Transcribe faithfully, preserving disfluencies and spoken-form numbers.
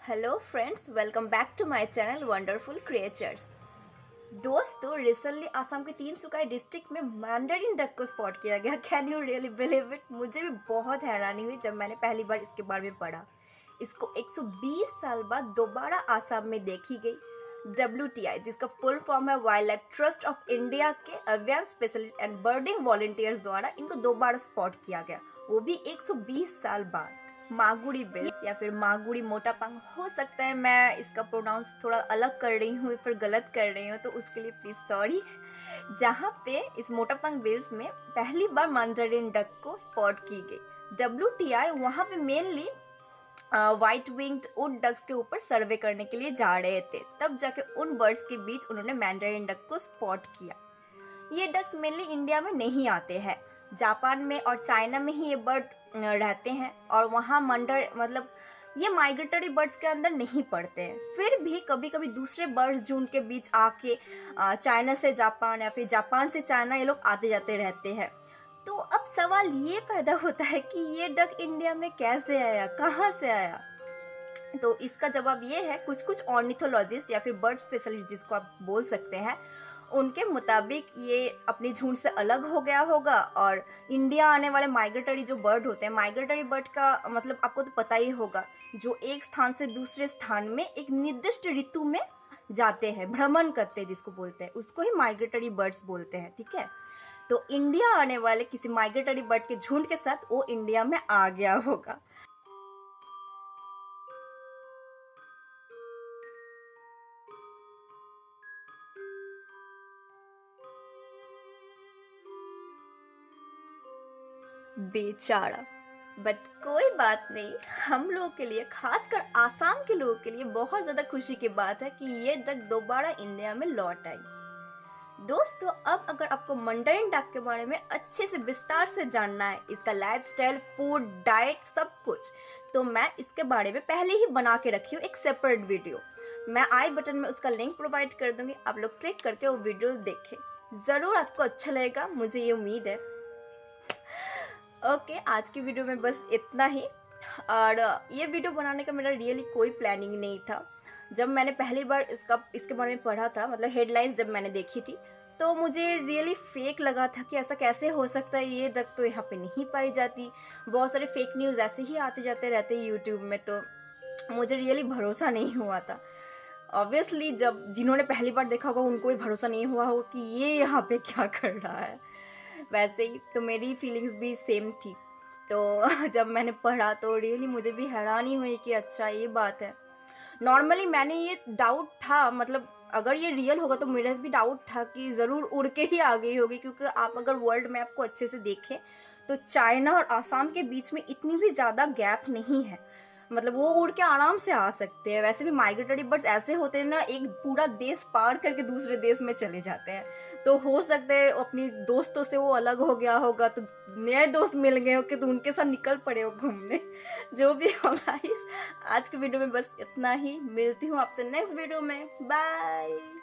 Hello friends, welcome back to my channel wonderful creatures. दोस्तों, recently Assam के Tinsukia district में mandarin duck को spot किया गया। Can you really believe it? मुझे भी बहुत हैरानी हुई जब मैंने पहली बार इसके बारे में पढ़ा। इसको एक सौ बीस साल बाद दोबारा आसाम में देखी गई। डब्ल्यू टी आई, जिसका फुल फॉर्म है wildlife trust of India के अभियान स्पेशलिस्ट एंड बर्डिंग वॉलंटियर्स द्वारा इनको दोबारा स्पॉट किया गया, वो भी एक सौ बीस साल बाद। मागुड़ी बिल्स या फिर मागुड़ी मोटापांग हो सकता है, मैं इसका प्रोनाउंस थोड़ा अलग कर रही हूँ, फिर गलत कर रही हूँ, तो उसके लिए प्लीज सॉरी। जहाँ पे इस मोटापांग बिल्स में पहली बार मैंडरिन डक को स्पॉट की गई। डब्ल्यू टी आई वहाँ पे mainly white winged wood ducks के ऊपर सर्वे करने के लिए जा रहे थे, तब जाके उन बर्ड्स के बीच उन्होंने मैंडरिन डक को स्पॉट किया। ये डक्स मेनली इंडिया में नहीं आते हैं, जापान में और चाइना में ही ये बर्ड रहते हैं, और वहाँ मंडर मतलब ये माइग्रेटरी बर्ड्स के अंदर नहीं पड़ते हैं। फिर भी कभी कभी दूसरे बर्ड्स जो उनके बीच आके चाइना से जापान या फिर जापान से चाइना ये लोग आते जाते रहते हैं। तो अब सवाल ये पैदा होता है कि ये डक इंडिया में कैसे आया, कहाँ से आया? तो इसका जवाब ये है, कुछ कुछ ऑर्निथोलॉजिस्ट या फिर बर्ड स्पेशलिस्ट जिसको आप बोल सकते हैं, उनके मुताबिक ये अपनी झुंड से अलग हो गया होगा। और इंडिया आने वाले माइग्रेटरी जो बर्ड होते हैं, माइग्रेटरी बर्ड का मतलब आपको तो पता ही होगा, जो एक स्थान से दूसरे स्थान में एक निर्दिष्ट ऋतु में जाते हैं, भ्रमण करते हैं, जिसको बोलते हैं, उसको ही माइग्रेटरी बर्ड्स बोलते हैं। ठीक है, तो इंडिया आने वाले किसी माइग्रेटरी बर्ड के झुंड के साथ वो इंडिया में आ गया होगा। बेचारा, बट कोई बात नहीं, हम लोगों के लिए, खासकर आसाम के लोगों के लिए बहुत ज़्यादा खुशी की बात है कि ये डक दोबारा इंडिया में लौट आई। दोस्तों, अब अगर आपको मैंडरिन डक के बारे में अच्छे से विस्तार से जानना है, इसका लाइफस्टाइल, फूड, डाइट, सब कुछ, तो मैं इसके बारे में पहले ही बना के रखी हूँ एक सेपरेट वीडियो। मैं आई बटन में उसका लिंक प्रोवाइड कर दूंगी, आप लोग क्लिक करके वो वीडियो देखें, ज़रूर आपको अच्छा लगेगा, मुझे ये उम्मीद है। ओके okay, आज की वीडियो में बस इतना ही। और ये वीडियो बनाने का मेरा रियली कोई प्लानिंग नहीं था। जब मैंने पहली बार इसका इसके बारे में पढ़ा था, मतलब हेडलाइंस जब मैंने देखी थी, तो मुझे रियली फेक लगा था कि ऐसा कैसे हो सकता है, ये डक तो यहाँ पे नहीं पाई जाती। बहुत सारे फेक न्यूज़ ऐसे ही आते जाते रहते हैं यूट्यूब में, तो मुझे रियली भरोसा नहीं हुआ था। ऑब्वियसली जब जिन्होंने पहली बार देखा होगा उनको भी भरोसा नहीं हुआ होगा कि ये यहाँ पे क्या कर रहा है। वैसे ही तो मेरी फीलिंग्स भी सेम थी। तो जब मैंने पढ़ा तो रियली मुझे भी हैरानी हुई कि अच्छा ये बात है। नॉर्मली मैंने ये डाउट था, मतलब अगर ये रियल होगा तो मेरा भी डाउट था कि ज़रूर उड़ के ही आ गई होगी, क्योंकि आप अगर वर्ल्ड मैप को अच्छे से देखें तो चाइना और आसाम के बीच में इतनी भी ज़्यादा गैप नहीं है, मतलब वो उड़ के आराम से आ सकते हैं। वैसे भी माइग्रेटरी बर्ड्स ऐसे होते हैं ना, एक पूरा देश पार करके दूसरे देश में चले जाते हैं, तो हो सकता है अपनी दोस्तों से वो अलग हो गया होगा, तो नए दोस्त मिल गए होंगे तो उनके साथ निकल पड़े हो घूमने। जो भी होगा, इस आज के वीडियो में बस इतना ही। मिलती हूँ आपसे नेक्स्ट वीडियो में, बाय।